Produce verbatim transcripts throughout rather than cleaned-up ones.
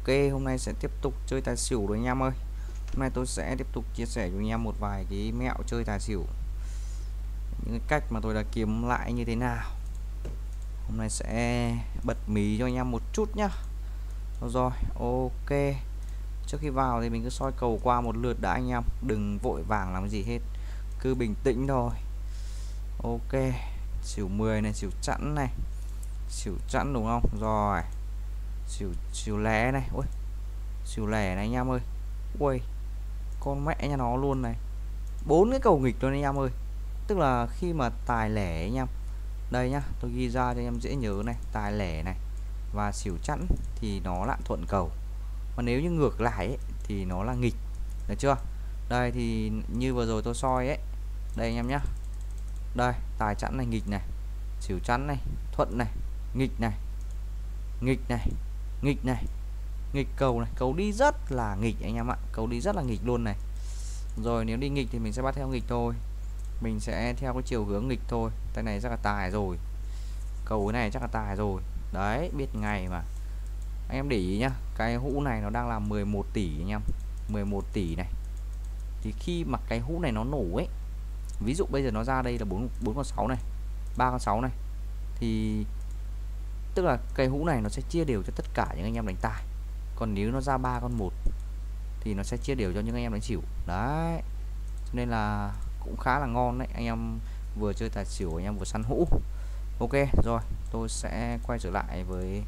Ok, hôm nay sẽ tiếp tục chơi tài xỉu rồi anh em ơi. Hôm nay tôi sẽ tiếp tục chia sẻ cho anh em một vài cái mẹo chơi tài xỉu, những cái cách mà tôi đã kiếm lại như thế nào. Hôm nay sẽ bật mí cho anh em một chút nhá. Rồi, ok. Trước khi vào thì mình cứ soi cầu qua một lượt đã anh em, đừng vội vàng làm gì hết, cứ bình tĩnh thôi. Ok, xỉu mười này, xỉu chẵn này, xỉu chẵn đúng không? Rồi, xỉu xỉu lẻ này, ôi, xỉu lẻ này anh em ơi. Ui, con mẹ nhà nó luôn này, bốn cái cầu nghịch luôn anh em ơi. Tức là khi mà tài lẻ anh em, đây nhá, tôi ghi ra cho anh em dễ nhớ này, tài lẻ này và xỉu chẵn thì nó lại thuận cầu, mà nếu như ngược lại ấy, thì nó là nghịch, được chưa? Đây thì như vừa rồi tôi soi ấy, đây anh em nhá, đây tài chẵn này nghịch này, xỉu chẵn này thuận này, nghịch này, nghịch này, nghịch này, nghịch cầu này, cầu đi rất là nghịch anh em ạ, cầu đi rất là nghịch luôn này. Rồi nếu đi nghịch thì mình sẽ bắt theo nghịch thôi, mình sẽ theo cái chiều hướng nghịch thôi. Tay này chắc là tài rồi, cầu cái này chắc là tài rồi đấy, biết ngày mà. Anh em để ý nhá, cái hũ này nó đang là mười một tỷ anh em, mười một tỷ này. Thì khi mà cái hũ này nó nổ ấy, ví dụ bây giờ nó ra đây là bốn bốn con sáu này, ba con sáu này, thì tức là cái hũ này nó sẽ chia đều cho tất cả những anh em đánh tài. Còn nếu nó ra ba con một thì nó sẽ chia đều cho những anh em đánh xỉu đấy, cho nên là cũng khá là ngon đấy anh em, vừa chơi tài xỉu anh em vừa săn hũ. Ok rồi, tôi sẽ quay trở lại với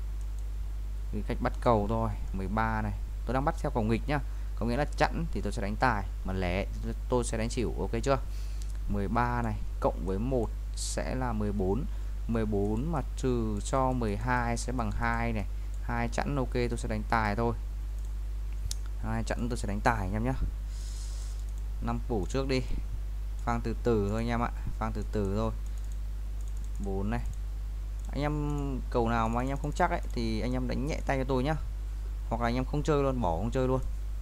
cái cách bắt cầu thôi. Mười ba này, tôi đang bắt theo cầu nghịch nhá, có nghĩa là chẵn thì tôi sẽ đánh tài, mà lẻ tôi sẽ đánh xỉu. Ok chưa? Mười ba này cộng với một sẽ là mười bốn, mười bốn mà trừ cho mười hai sẽ bằng hai này, hai chẵn. Ok, tôi sẽ đánh tài thôi, hai chẵn tôi sẽ đánh tài anh em nhé. Năm củ trước đi, phang từ từ thôi anh em ạ, phang từ từ thôi. Bốn này, anh em cầu nào mà anh em không chắc ấy thì anh em đánh nhẹ tay cho tôi nhá, hoặc là anh em không chơi luôn, bỏ không chơi luôn.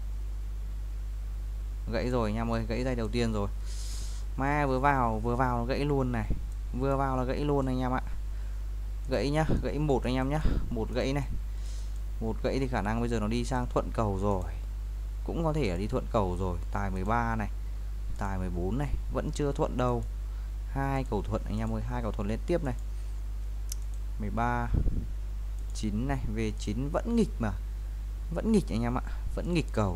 Gãy rồi anh em ơi, gãy tay đầu tiên rồi, ma vừa vào vừa vào gãy luôn này, vừa vào là gãy luôn anh em ạ. Gãy nhá, gãy một anh em nhá, một gãy này, một gãy thì khả năng bây giờ nó đi sang thuận cầu rồi, cũng có thể là đi thuận cầu rồi. Tài mười ba này, tài mười bốn này, vẫn chưa thuận đâu, hai cầu thuận anh em ơi, hai cầu thuận liên tiếp này. Mười ba, chín này, về chín vẫn nghịch mà, vẫn nghịch anh em ạ, vẫn nghịch cầu.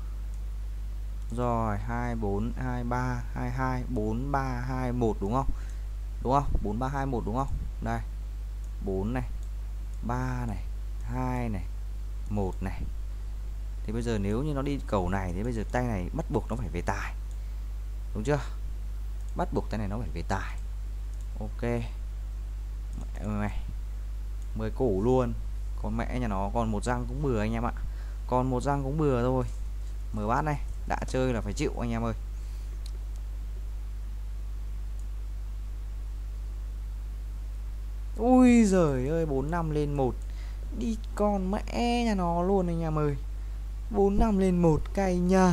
Rồi hai bốn, hai ba, hai hai, bốn ba, hai một đúng không? Đúng không? bốn ba hai một đúng không? Đây. bốn này, ba này, hai này, một này. Thì bây giờ nếu như nó đi cầu này thì bây giờ tay này bắt buộc nó phải về tài. Đúng chưa? Bắt buộc tay này nó phải về tài. Ok. Mẹ mày. mười củ luôn. Còn mẹ nhà nó còn một răng cũng bừa anh em ạ. Còn một răng cũng bừa thôi. Mở bát này, đã chơi là phải chịu anh em ơi. Ui giời ơi, bốn năm lên một. Đi con mẹ nhà nó luôn anh em ơi. bốn năm lên một cay nha.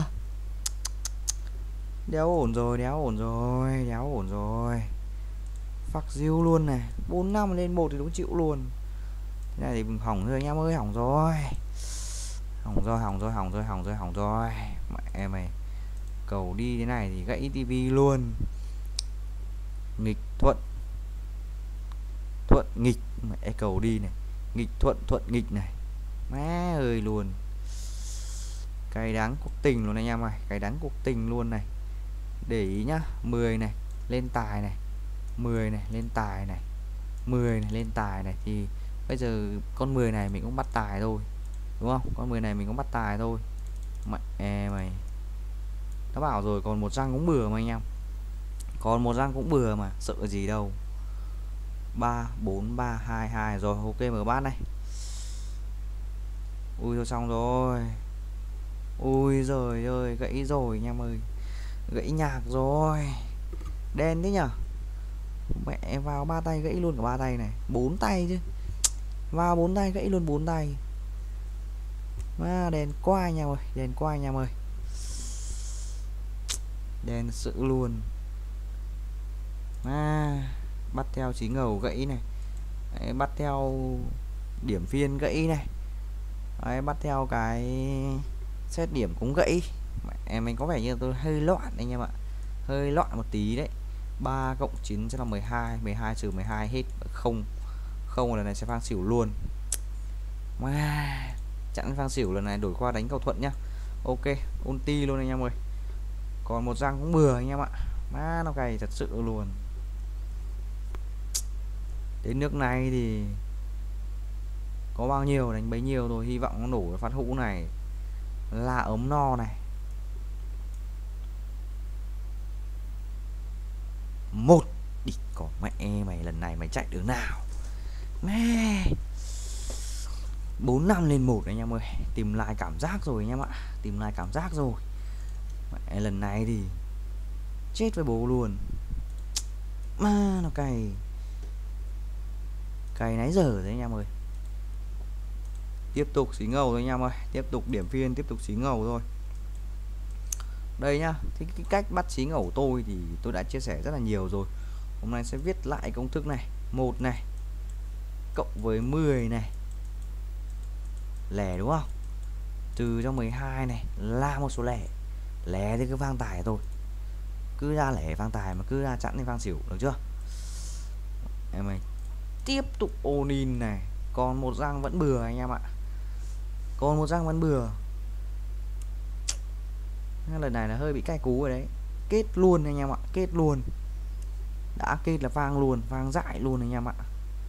Đéo ổn rồi, đéo ổn rồi, đéo ổn rồi. Phắc diêu luôn này, bốn năm lên một thì đúng chịu luôn. Thế này thì hỏng rồi anh em ơi, hỏng rồi. Hỏng rồi, hỏng rồi, hỏng rồi, hỏng rồi, hỏng rồi. Mẹ mày. Cầu đi thế này thì gãy tivi luôn. Nghịch thuận, thuận nghịch, mẹ cầu đi này, nghịch thuận, thuận nghịch này, má ơi luôn. Cái đáng cuộc tình luôn anh em ơi, cái đáng cuộc tình luôn này. Để ý nhá, mười này lên tài này, mười này lên tài này, mười này lên tài này, thì bây giờ con mười này mình cũng bắt tài thôi, đúng không? Con mười này mình cũng bắt tài thôi. Mẹ mày, nó bảo rồi, còn một răng cũng bừa mà anh em, còn một răng cũng bừa mà, sợ gì đâu. Ba bốn ba hai hai rồi. Ok, mở bát này. Ui thôi xong rồi. Ui giời ơi, gãy rồi anh em ơi, gãy nhạc rồi, đen thế nhở. Mẹ vào ba tay gãy luôn cả ba tay này, bốn tay chứ, vào bốn tay gãy luôn bốn tay. Mà đen quá anh em ơi, đen quá anh em ơi, đen sự luôn. À, bắt theo chí ngầu gãy này. Đấy, bắt theo điểm phiên gãy này. Đấy, bắt theo cái xét điểm cũng gãy. Em mình có vẻ như tôi hơi loạn anh em ạ, hơi loạn một tí đấy. Ba cộng chín sẽ là mười hai, mười hai trừ mười hai hết không. Không, lần này sẽ phang xỉu luôn. Mà chặn phang xỉu lần này đổi qua đánh cầu thuận nhá. Ok, ulti luôn anh em ơi. Còn một răng cũng bừa anh em ạ. Má nó cày thật sự luôn. Đến nước này thì có bao nhiêu đánh bấy nhiêu thôi. Hy vọng nó nổ cái phát hũ này là ấm no này. Một đi, có mẹ mày, lần này mày chạy đường nào mẹ. Bốn năm lên một anh em ơi. Tìm lại cảm giác rồi anh em ạ. Tìm lại cảm giác rồi. Mẹ, lần này thì chết với bố luôn. Mà nó cày Cày nãy giờ đấy anh em ơi. Tiếp tục xí ngầu thôi anh em ơi. Tiếp tục điểm phiên, tiếp tục xí ngầu thôi. Đây nhá, thì cái cách bắt xí ngầu tôi thì tôi đã chia sẻ rất là nhiều rồi. Hôm nay sẽ viết lại công thức này. Một này cộng với mười này, lẻ đúng không, trừ cho mười hai này là một số lẻ. Lẻ thì cứ vang tài thôi, cứ ra lẻ vang tài, mà cứ ra chẵn thì vang xỉu, được chưa em ơi. Tiếp tục ôn in này. Còn một răng vẫn bừa anh em ạ. Còn một răng vẫn bừa. Lần này là hơi bị cay cú rồi đấy. Kết luôn anh em ạ. Kết luôn. Đã kết là vang luôn, vang dại luôn anh em ạ.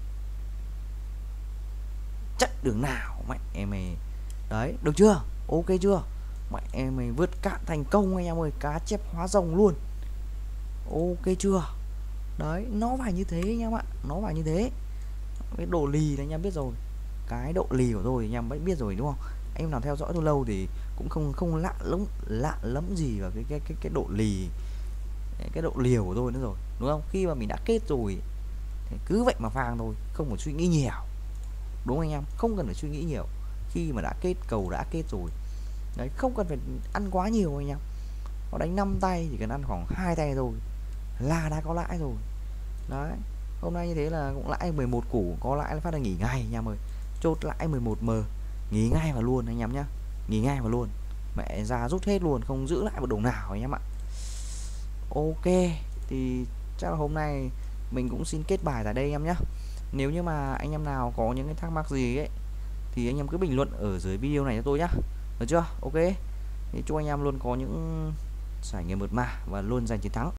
Chất đường nào mẹ em mày. Đấy, được chưa? Ok chưa? Mẹ em mày vượt cạn thành công anh em ơi. Cá chép hóa rồng luôn. Ok chưa? Đấy, nó phải như thế anh em ạ. Nó phải như thế. Cái độ lì là anh em biết rồi. Cái độ lì của tôi anh em vẫn biết rồi đúng không? Anh em nào theo dõi tôi lâu thì cũng không không lạ lắm lạ lắm gì vào cái cái cái cái độ lì, cái độ liều của tôi nữa rồi, đúng không? Khi mà mình đã kết rồi thì cứ vậy mà phang thôi, không phải suy nghĩ nhiều, đúng anh em? Không cần phải suy nghĩ nhiều. Khi mà đã kết, cầu đã kết rồi đấy, không cần phải ăn quá nhiều anh em. Họ đánh năm tay chỉ cần ăn khoảng hai tay thôi là đã có lãi rồi. Đấy, hôm nay như thế là cũng lãi mười một củ, có lãi phát là nghỉ ngay anh em ơi. Chốt lãi mười một m, nghỉ ngay vào luôn anh em nhá. Nghỉ ngay vào luôn. Mẹ ra rút hết luôn, không giữ lại một đồng nào anh em ạ. Ok, thì chắc là hôm nay mình cũng xin kết bài tại đây anh em nhé. Nếu như mà anh em nào có những cái thắc mắc gì ấy thì anh em cứ bình luận ở dưới video này cho tôi nhá. Được chưa? Ok. Thì chúc anh em luôn có những trải nghiệm mượt mà và luôn giành chiến thắng.